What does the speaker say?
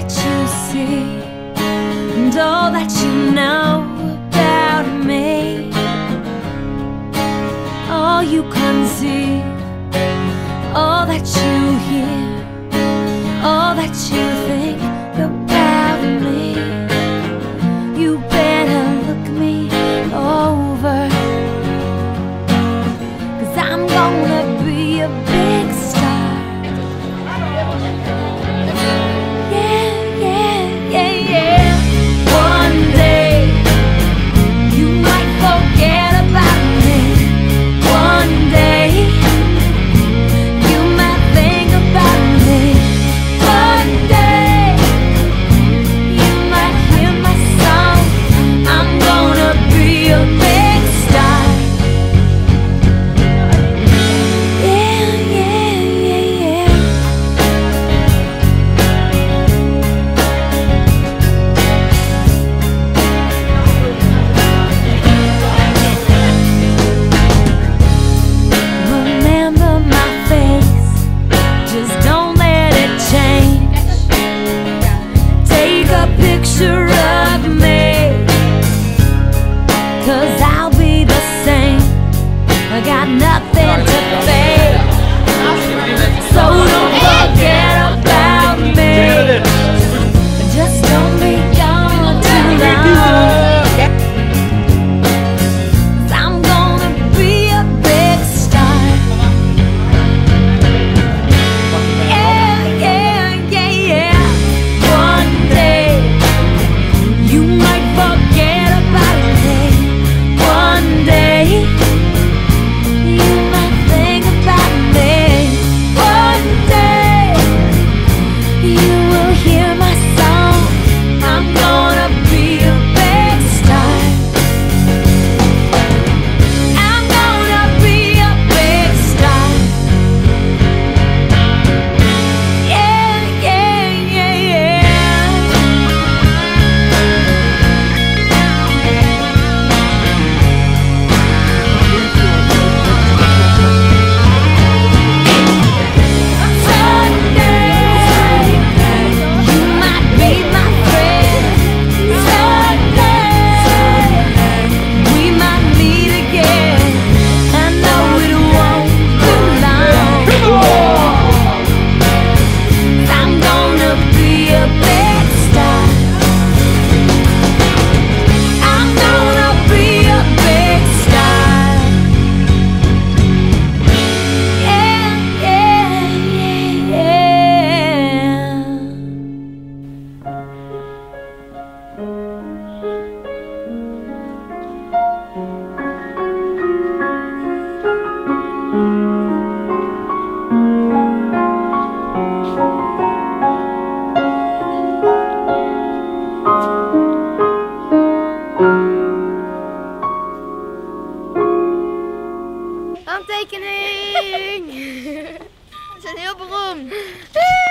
that you see and all that you know about me, all you conceive, all that you hear, all that you think about me. You better look me over, 'cause I'm gonna be a big star. Yeah, yeah, yeah, yeah. One day you might forget about me. One day you might think about me. One day you might hear my song. I'm gonna be a big star. Yeah, yeah, yeah, yeah. Remember my face, just don't let it change. Take a picture of me, 'cause I'll be the same. I got nothing to fake, so don't forget about me. Just don't be gone too long, 'cause I'm gonna be a big star. Yeah, yeah, yeah, yeah. One day you might forget about me. One day you might think about me. One day you will hear my song. I'm gonna be a big star. I'm gonna be a big star. Yeah, yeah, yeah, yeah. Someday you might be my friend. Someday we might meet again. I know it won't be long. I'm gonna be a big star. I'm gonna be a big star. Yeah, yeah, yeah, yeah. Handtekening! We zijn heel beroemd.